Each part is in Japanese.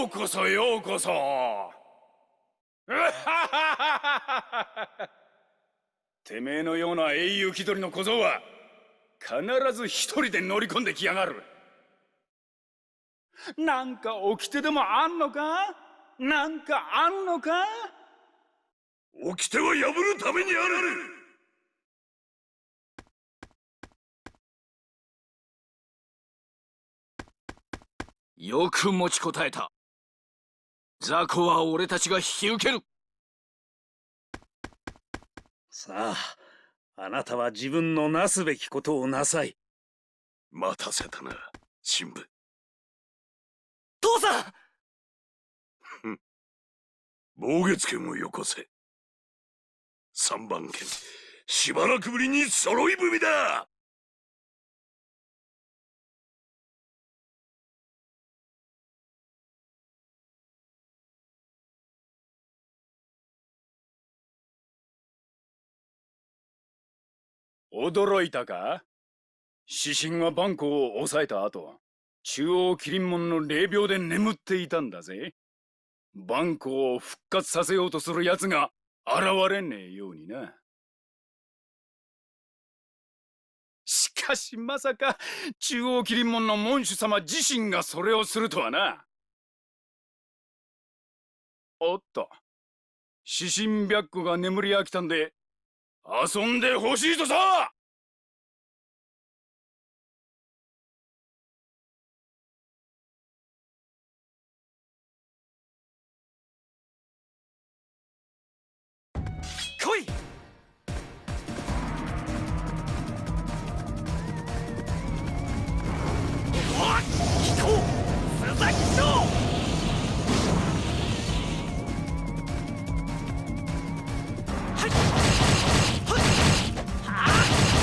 うこそようこそ。てめえのような英雄気取りの小僧は必ず一人で乗り込んできやがる。なんか掟でもあんのか？なんかあんのか？ 掟は破るためにある。 よく持ちこたえた。雑魚は俺たちが引き受ける。 さあ、あなたは自分のなすべきことをなさい。 待たせたな、神父。 父さん。 暴月剣をよこせ。三番剣、しばらくぶりに揃い踏みだ。 驚いたか？指針は万古を抑えた後、中央麒麟門の霊廟で眠っていたんだぜ。万古を復活させようとする奴が現れねえようにな。しかしまさか中央麒麟門の門主様自身がそれをするとはな。おっと、指針白虎が眠り飽きたんで遊んでほしいとさ。 来い。聞こう、須崎翔。はい。はっ。はあ。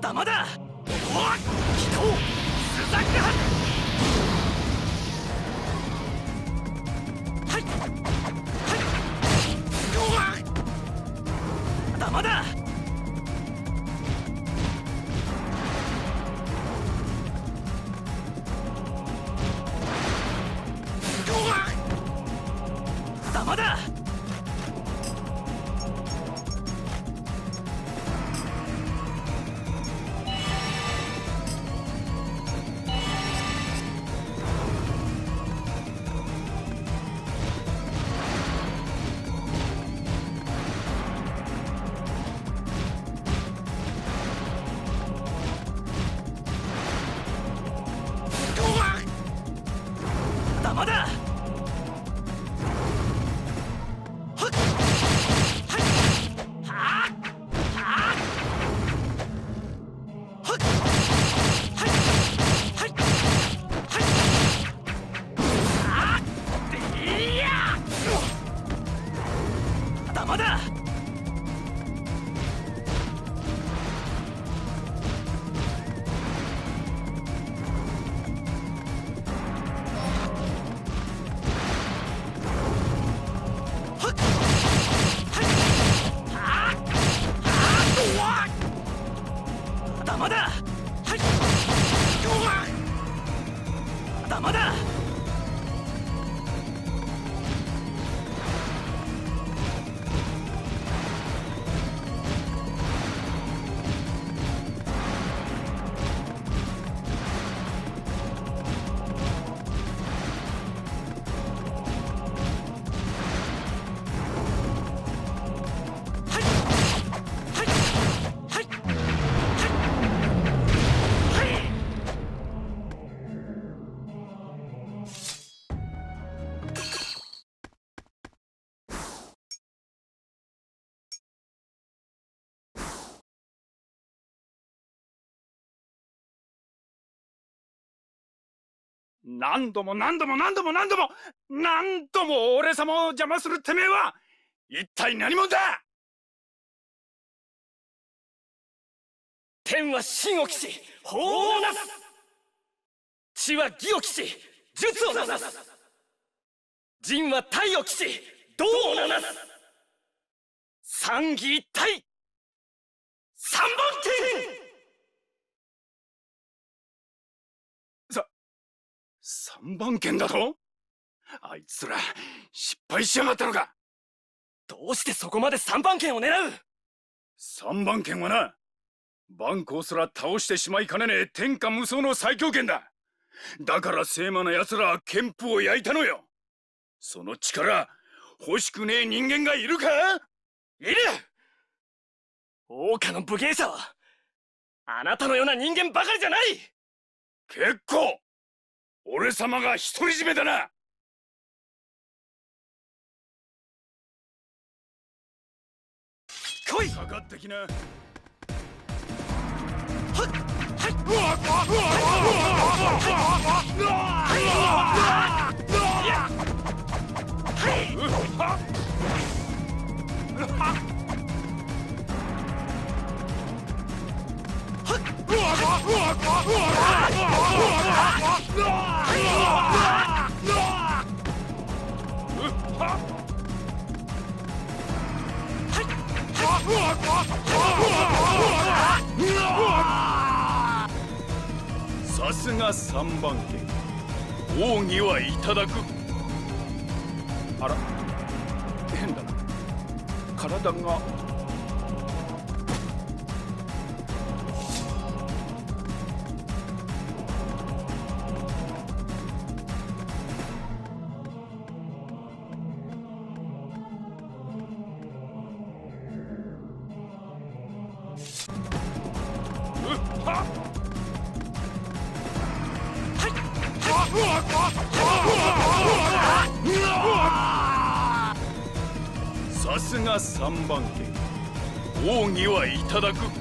頭だ。おっ飛行スザクハはいはい、頭だ。頭だ。頭だ。頭だ。頭だ。頭だ。 何度も何度も何度も何度も何度も俺様を邪魔するてめえは一体何者だ。 天は神を期し法をなす、地は義を期し術をなす、人は体を期し道をなす、三義一体三本剣。 三番剣だと？あいつら失敗しやがったのか。 どうしてそこまで三番剣を狙う？ 三番剣はな、万光すら倒してしまいかねねえ天下無双の最強剣だ。だから聖魔な奴らは剣譜を焼いたのよ。その力欲しくねえ人間がいるか？ いる。王家の武芸者はあなたのような人間ばかりじゃない。 結構俺様が独り占めだな。 来い。 かかってきな。はっさすが三番剣、奥義はいただく。あら、変だな、体が。さすが三番剣、奥義はいただく。